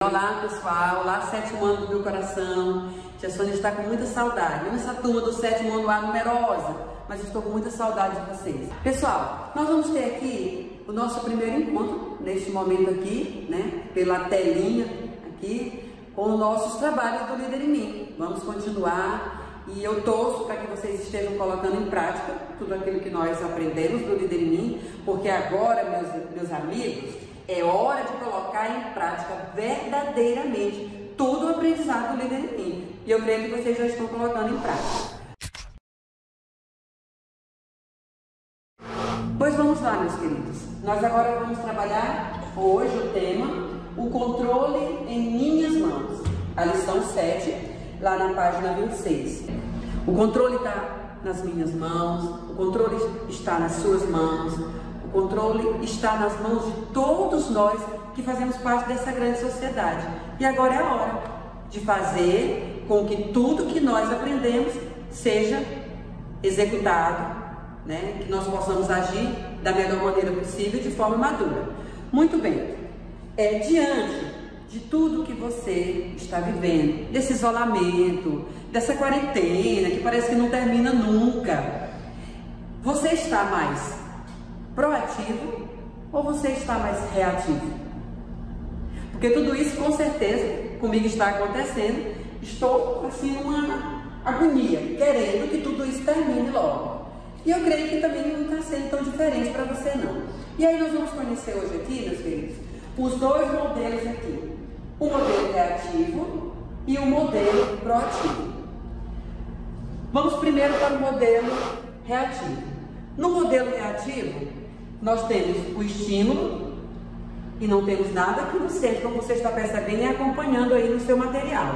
Olá pessoal, olá sétimo ano do meu coração. Tia Sônia está com muita saudade. Eu essa turma do sétimo ano lá numerosa, mas estou com muita saudade de vocês. Pessoal, nós vamos ter aqui o nosso primeiro encontro, neste momento aqui, né? Pela telinha aqui, com os nossos trabalhos do Líder em Mim. Vamos continuar e eu torço para que vocês estejam colocando em prática tudo aquilo que nós aprendemos do Líder em Mim, porque agora, meus amigos, é hora de colocar em prática verdadeiramente todo o aprendizado do Líder em Mim. E eu creio que vocês já estão colocando em prática. Pois vamos lá, meus queridos. Nós agora vamos trabalhar hoje o tema, o controle em minhas mãos. A lição 7, lá na página 26. O controle está nas minhas mãos, o controle está nas suas mãos. O controle está nas mãos de todos nós que fazemos parte dessa grande sociedade. E agora é a hora de fazer com que tudo que nós aprendemos seja executado, né? Que nós possamos agir da melhor maneira possível, de forma madura. Muito bem. Diante de tudo que você está vivendo, desse isolamento, dessa quarentena que parece que não termina nunca, você está mais proativo ou você está mais reativo? Porque tudo isso com certeza comigo está acontecendo. Estou assim numa agonia, querendo que tudo isso termine logo. E eu creio que também não está sendo tão diferente para você não. E aí nós vamos conhecer hoje aqui, meus queridos, os dois modelos aqui. O modelo reativo e o modelo proativo. Vamos primeiro para o modelo reativo. No modelo reativo, nós temos o estímulo e não temos nada aqui no centro, como você está percebendo e acompanhando aí no seu material.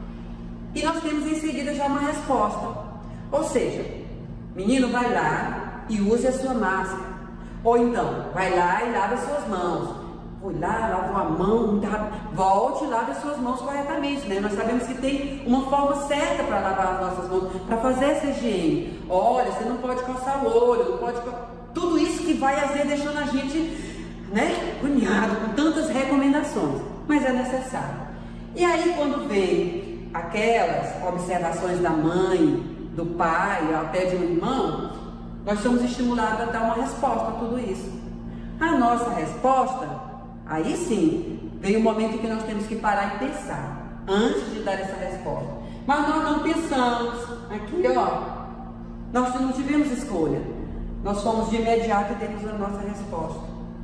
E nós temos em seguida já uma resposta. Ou seja, menino, vai lá e use a sua máscara. Ou então, vai lá e lave as suas mãos. Foi lá, lavou a mão, volte e lave as suas mãos corretamente, né? Nós sabemos que tem uma forma certa para lavar as nossas mãos, para fazer essa higiene. Olha, você não pode coçar o olho, não pode... Tudo isso que vai às vezes deixando a gente, né, agoniado com tantas recomendações, mas é necessário. E aí quando vem aquelas observações da mãe, do pai, até de um irmão, nós somos estimulados a dar uma resposta a tudo isso. A nossa resposta, aí sim, vem o momento em que nós temos que parar e pensar, antes de dar essa resposta. Mas nós não pensamos, aqui ó, nós não tivemos escolha. Nós fomos de imediato e demos a nossa resposta.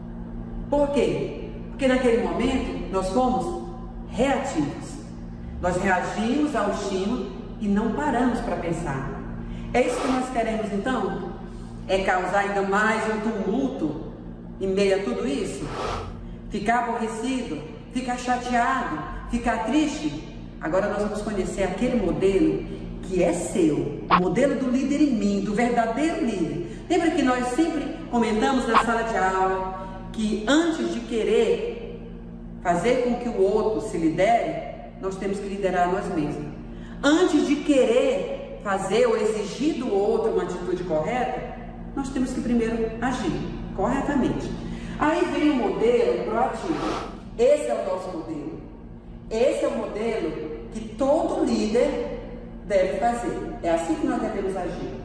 Por quê? Porque naquele momento nós fomos reativos. Nós reagimos ao estímulo e não paramos para pensar. É isso que nós queremos então? É causar ainda mais um tumulto em meio a tudo isso? Ficar aborrecido? Ficar chateado? Ficar triste? Agora nós vamos conhecer aquele modelo que é seu, o modelo do líder em mim, do verdadeiro líder. Lembra que nós sempre comentamos na sala de aula que antes de querer fazer com que o outro se lidere, nós temos que liderar nós mesmos. Antes de querer fazer ou exigir do outro uma atitude correta, nós temos que primeiro agir corretamente. Aí vem o modelo proativo. Esse é o nosso modelo. Esse é o modelo que todo líder deve fazer. É assim que nós devemos agir.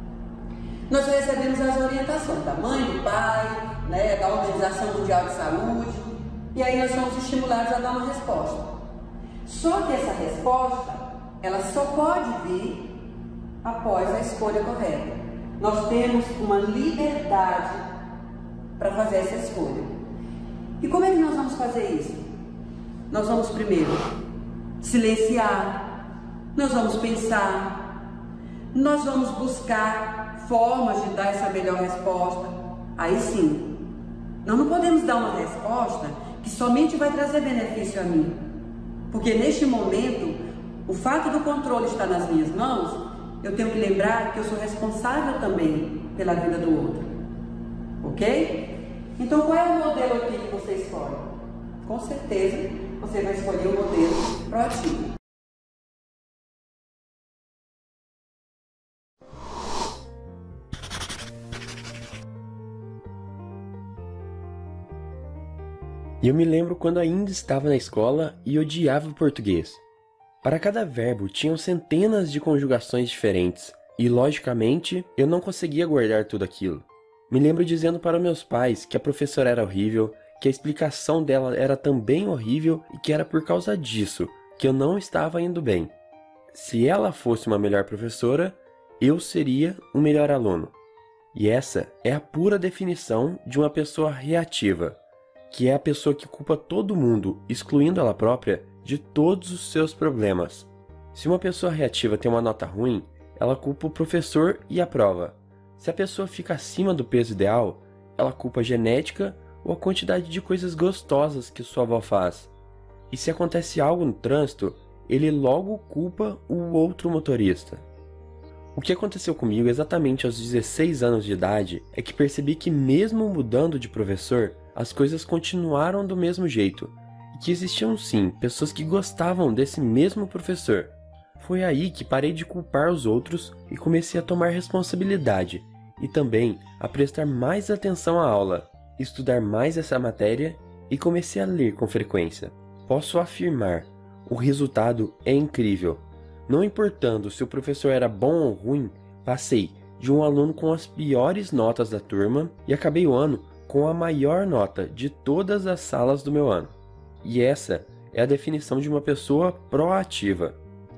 Nós recebemos as orientações da mãe, do pai, né, da Organização Mundial de Saúde, e aí nós somos estimulados a dar uma resposta. Só que essa resposta, ela só pode vir após a escolha correta. Nós temos uma liberdade para fazer essa escolha. E como é que nós vamos fazer isso? Nós vamos primeiro silenciar, nós vamos pensar, nós vamos buscar formas de dar essa melhor resposta. Aí sim, nós não podemos dar uma resposta que somente vai trazer benefício a mim, porque neste momento, o fato do controle estar nas minhas mãos, eu tenho que lembrar que eu sou responsável também pela vida do outro, ok? Então qual é o modelo aqui que você escolhe? Com certeza você vai escolher o modelo proativo. E eu me lembro quando ainda estava na escola e odiava o português. Para cada verbo tinham centenas de conjugações diferentes, e logicamente eu não conseguia guardar tudo aquilo. Me lembro dizendo para meus pais que a professora era horrível, que a explicação dela era também horrível e que era por causa disso que eu não estava indo bem. Se ela fosse uma melhor professora, eu seria um melhor aluno. E essa é a pura definição de uma pessoa reativa, que é a pessoa que culpa todo mundo, excluindo ela própria, de todos os seus problemas. Se uma pessoa reativa tem uma nota ruim, ela culpa o professor e a prova. Se a pessoa fica acima do peso ideal, ela culpa a genética ou a quantidade de coisas gostosas que sua avó faz. E se acontece algo no trânsito, ele logo culpa o outro motorista. O que aconteceu comigo exatamente aos 16 anos de idade é que percebi que mesmo mudando de professor, as coisas continuaram do mesmo jeito, e que existiam sim pessoas que gostavam desse mesmo professor. Foi aí que parei de culpar os outros e comecei a tomar responsabilidade, e também a prestar mais atenção à aula, estudar mais essa matéria e comecei a ler com frequência. Posso afirmar, o resultado é incrível. Não importando se o professor era bom ou ruim, passei de um aluno com as piores notas da turma e acabei o ano com a maior nota de todas as salas do meu ano. E essa é a definição de uma pessoa proativa.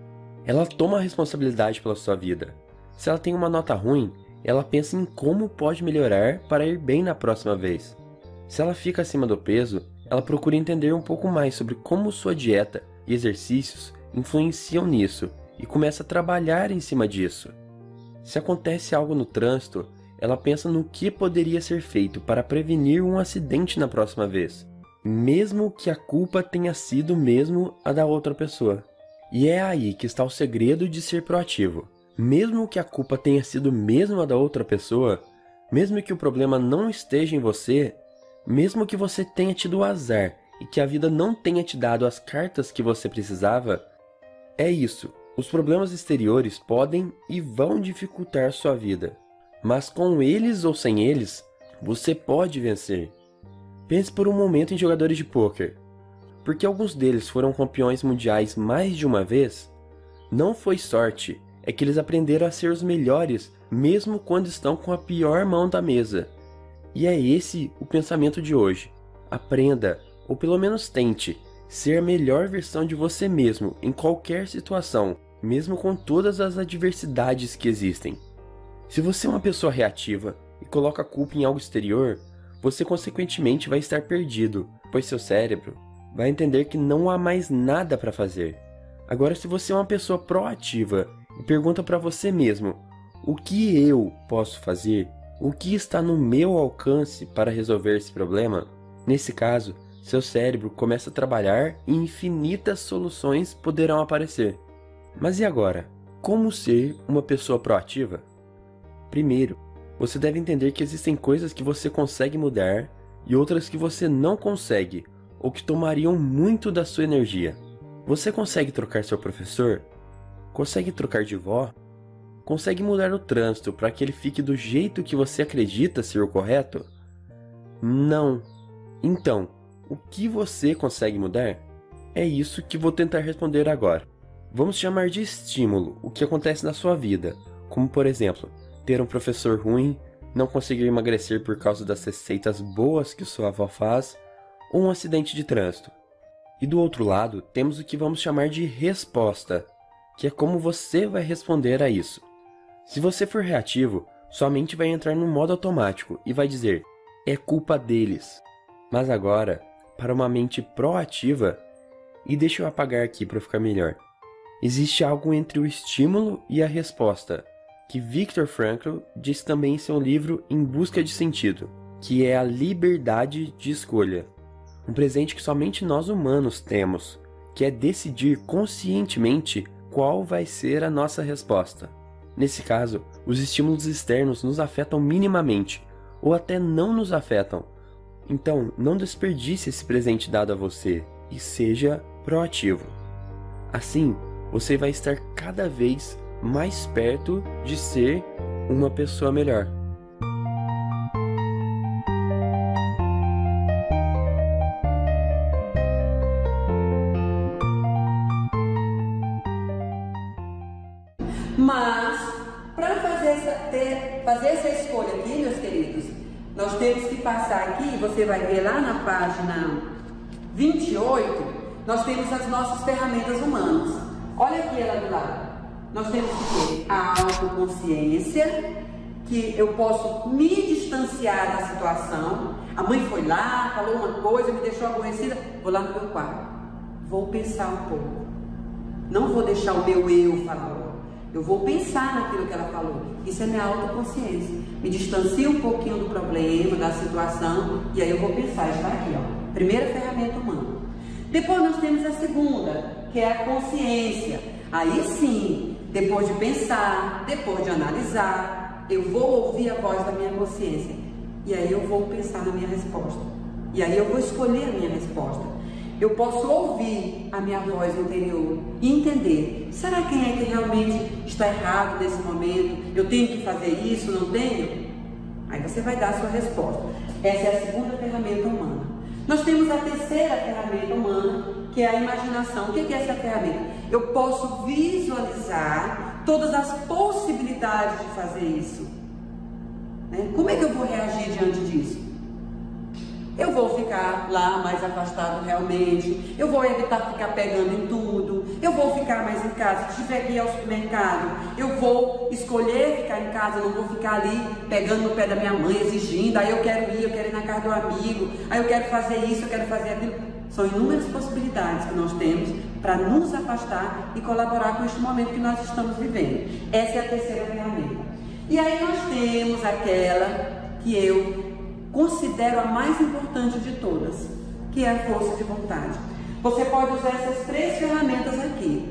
Ela toma a responsabilidade pela sua vida. Se ela tem uma nota ruim, ela pensa em como pode melhorar para ir bem na próxima vez. Se ela fica acima do peso, ela procura entender um pouco mais sobre como sua dieta e exercícios influenciam nisso e começa a trabalhar em cima disso. Se acontece algo no trânsito, ela pensa no que poderia ser feito para prevenir um acidente na próxima vez, mesmo que a culpa tenha sido mesmo a da outra pessoa. E é aí que está o segredo de ser proativo. Mesmo que a culpa tenha sido mesmo a da outra pessoa, mesmo que o problema não esteja em você, mesmo que você tenha tido azar e que a vida não tenha te dado as cartas que você precisava, é isso. Os problemas exteriores podem e vão dificultar sua vida, mas com eles ou sem eles, você pode vencer. Pense por um momento em jogadores de pôquer. Porque alguns deles foram campeões mundiais mais de uma vez, não foi sorte, é que eles aprenderam a ser os melhores mesmo quando estão com a pior mão da mesa. E é esse o pensamento de hoje. Aprenda, ou pelo menos tente, ser a melhor versão de você mesmo em qualquer situação, mesmo com todas as adversidades que existem. Se você é uma pessoa reativa e coloca a culpa em algo exterior, você consequentemente vai estar perdido, pois seu cérebro vai entender que não há mais nada para fazer. Agora, se você é uma pessoa proativa e pergunta para você mesmo, o que eu posso fazer? O que está no meu alcance para resolver esse problema? Nesse caso, seu cérebro começa a trabalhar e infinitas soluções poderão aparecer. Mas e agora? Como ser uma pessoa proativa? Primeiro, você deve entender que existem coisas que você consegue mudar e outras que você não consegue, ou que tomariam muito da sua energia. Você consegue trocar seu professor? Consegue trocar de vó? Consegue mudar o trânsito para que ele fique do jeito que você acredita ser o correto? Não. Então, o que você consegue mudar? É isso que vou tentar responder agora. Vamos chamar de estímulo o que acontece na sua vida, como por exemplo, ter um professor ruim, não conseguir emagrecer por causa das receitas boas que sua avó faz, ou um acidente de trânsito. E do outro lado, temos o que vamos chamar de resposta, que é como você vai responder a isso. Se você for reativo, sua mente vai entrar no modo automático e vai dizer, é culpa deles. Mas agora, para uma mente proativa, e deixa eu apagar aqui para ficar melhor, existe algo entre o estímulo e a resposta, que Viktor Frankl diz também em seu livro Em Busca de Sentido, que é a liberdade de escolha. Um presente que somente nós humanos temos, que é decidir conscientemente qual vai ser a nossa resposta. Nesse caso, os estímulos externos nos afetam minimamente, ou até não nos afetam. Então, não desperdice esse presente dado a você, e seja proativo. Assim, você vai estar cada vez mais perto de ser uma pessoa melhor. fazer essa escolha aqui, meus queridos, nós temos que passar aqui, você vai ver lá na página 28, nós temos as nossas ferramentas humanas. Olha aqui ela do lado. Nós temos que ter a autoconsciência, que eu posso me distanciar da situação. A mãe foi lá, falou uma coisa, me deixou aborrecida, vou lá no meu quarto, vou pensar um pouco. Não vou deixar o meu eu falar. Eu vou pensar naquilo que ela falou. Isso é minha autoconsciência. Me distancio um pouquinho do problema, da situação, e aí eu vou pensar, está aqui, ó. Primeira ferramenta humana. Depois nós temos a segunda, que é a consciência. Aí sim, depois de pensar, depois de analisar, eu vou ouvir a voz da minha consciência. E aí eu vou pensar na minha resposta. E aí eu vou escolher a minha resposta. Eu posso ouvir a minha voz interior e entender, será quem é que realmente está errado nesse momento? Eu tenho que fazer isso, não tenho? Aí você vai dar a sua resposta. Essa é a segunda ferramenta humana. Nós temos a terceira ferramenta humana, que é a imaginação. O que é essa ferramenta? Eu posso visualizar todas as possibilidades de fazer isso. Como é que eu vou reagir diante disso? Eu vou ficar lá mais afastado realmente, eu vou evitar ficar pegando em tudo, eu vou ficar mais em casa, se tiver que ir ao supermercado, eu vou escolher ficar em casa, não vou ficar ali pegando no pé da minha mãe, exigindo, aí eu quero ir na casa do amigo, aí eu quero fazer isso, eu quero fazer aquilo. São inúmeras possibilidades que nós temos para nos afastar e colaborar com este momento que nós estamos vivendo. Essa é a terceira ferramenta. E aí nós temos aquela que eu considero a mais importante de todas, que é a força de vontade. Você pode usar essas três ferramentas aqui,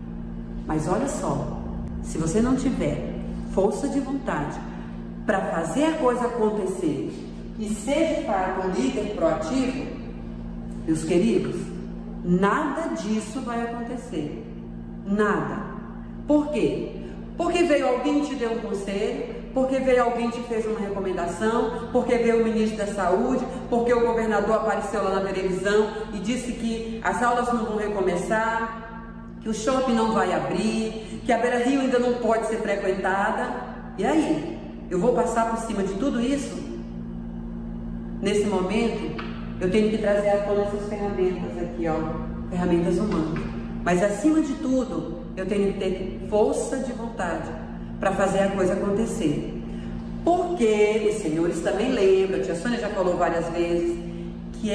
mas olha só, se você não tiver força de vontade para fazer a coisa acontecer e ser de fato um líder proativo, meus queridos, nada disso vai acontecer. Nada. Por quê? Porque veio alguém e te deu um conselho, porque veio alguém e te fez uma recomendação, porque veio o ministro da saúde, porque o governador apareceu lá na televisão e disse que as aulas não vão recomeçar, que o shopping não vai abrir, que a Beira-Rio ainda não pode ser frequentada. E aí? Eu vou passar por cima de tudo isso? Nesse momento, eu tenho que trazer à tona essas ferramentas aqui, ó, ferramentas humanas. Mas acima de tudo, eu tenho que ter força de vontade para fazer a coisa acontecer. Porque os senhores também lembram, a tia Sônia já falou várias vezes, que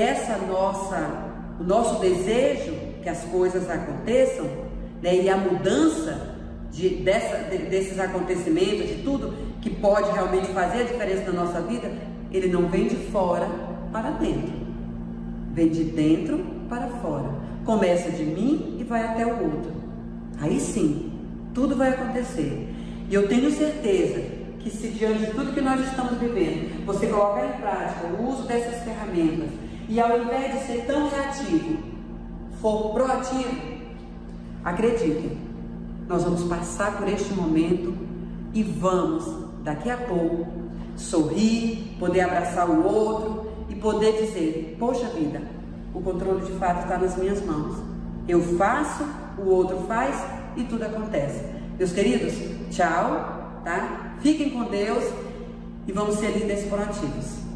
o nosso desejo que as coisas aconteçam, né, e a mudança desses acontecimentos, de tudo que pode realmente fazer a diferença na nossa vida, ele não vem de fora para dentro, vem de dentro para fora. Começa de mim e vai até o outro. Aí sim, tudo vai acontecer. E eu tenho certeza que se diante de tudo que nós estamos vivendo, você colocar em prática o uso dessas ferramentas e ao invés de ser tão reativo, for proativo, acreditem, nós vamos passar por este momento e vamos, daqui a pouco, sorrir, poder abraçar o outro e poder dizer, poxa vida, o controle de fato está nas minhas mãos. Eu faço, o outro faz e tudo acontece. Meus queridos, tchau, tá? Fiquem com Deus e vamos ser líderes proativos.